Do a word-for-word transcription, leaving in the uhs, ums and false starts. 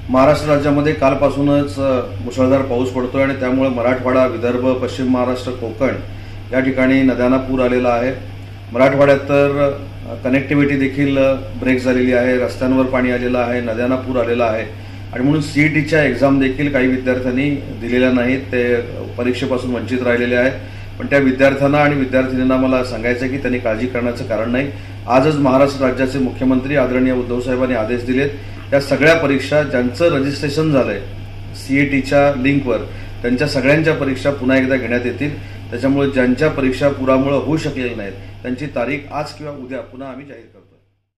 महाराष्ट्र राज्यामध्ये कालपासूनच मुसळधार पाऊस पडतोय आणि त्यामुळे मराठवाडा, विदर्भ, पश्चिम महाराष्ट्र, कोकण या ठिकाणी नद्यांना पूर आलेला आहे। मराठवाड्यात तर कनेक्टिव्हिटी देखील ब्रेक झालेली आहे, रस्त्यांवर पाणी आलेलं आहे, नद्यांना पूर आलेला आहे आणि म्हणून सीईटीच्या एक्झाम देखील काही विद्यार्थ्यांनी दिलेल्या नाहीत, ते परीक्षेपासून वंचित राहिलेले आहेत। पण त्या विद्यार्थ्यांना आणि विद्यार्थिनींना मला सांगायचं की त्यांनी काळजी करण्याचं कारण नाही। आजच महाराष्ट्र राज्याचे मुख्यमंत्री आदरणीय उद्धव साहेबांनी आदेश दिलेत, त्या सगळ्या परीक्षा ज्यांचं रजिस्ट्रेशन झालंय सीईटीच्या लिंकवर त्यांच्या सगळ्यांच्या परीक्षा पुन्हा एकदा घेण्यात येतील। त्याच्यामुळे ज्यांच्या परीक्षा पुरामुळे होऊ शकलेल्या नाहीत त्यांची तारीख आज किंवा उद्या पुन्हा आम्ही जाहीर करू।